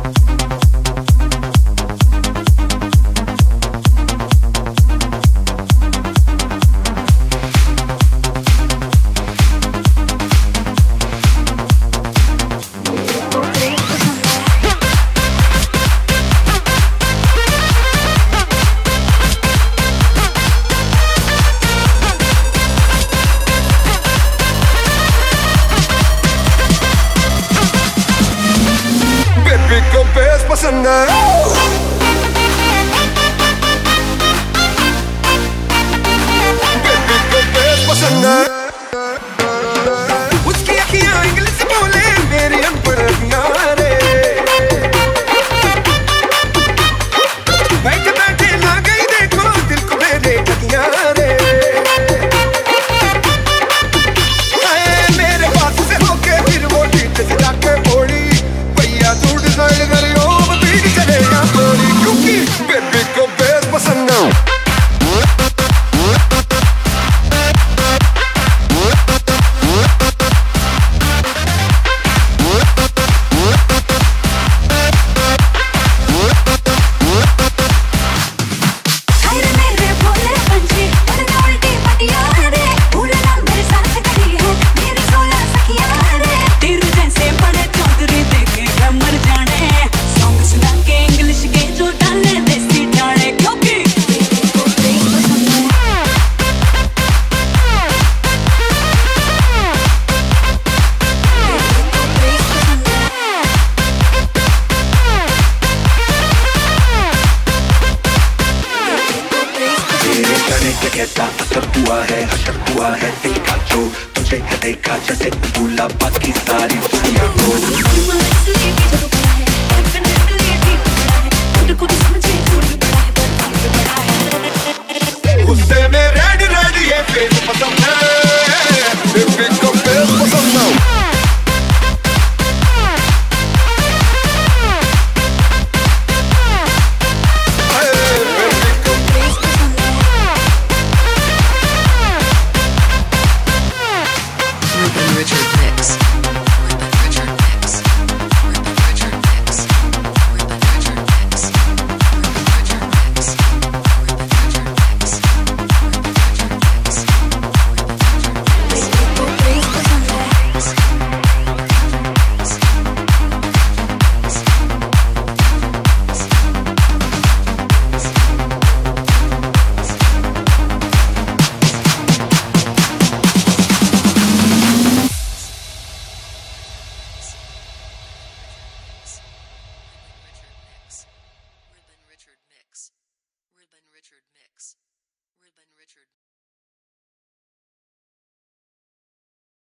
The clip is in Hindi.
पसंद है बेबी को बेस पसंद है उसकी अखियां इंग्लिश बोले मेरी अनपढ़ अखियां रे बैठे बैठे ना गई देखो दिल को मेरे अखियां रे मेरे पास से होके फिर वो ठीक से जाके बोली भैया तू डिसाइड करियो बेबी को बेस पसंद है कैसा असर हुआ है हशर हुआ है देखा जो तुझे है देखा जैसे भूला बाकी सारी दुनिया को गुस्से में रेड रेड ये फेस पसंद है बेबी को फेस पसंद है Ribin Richard mix.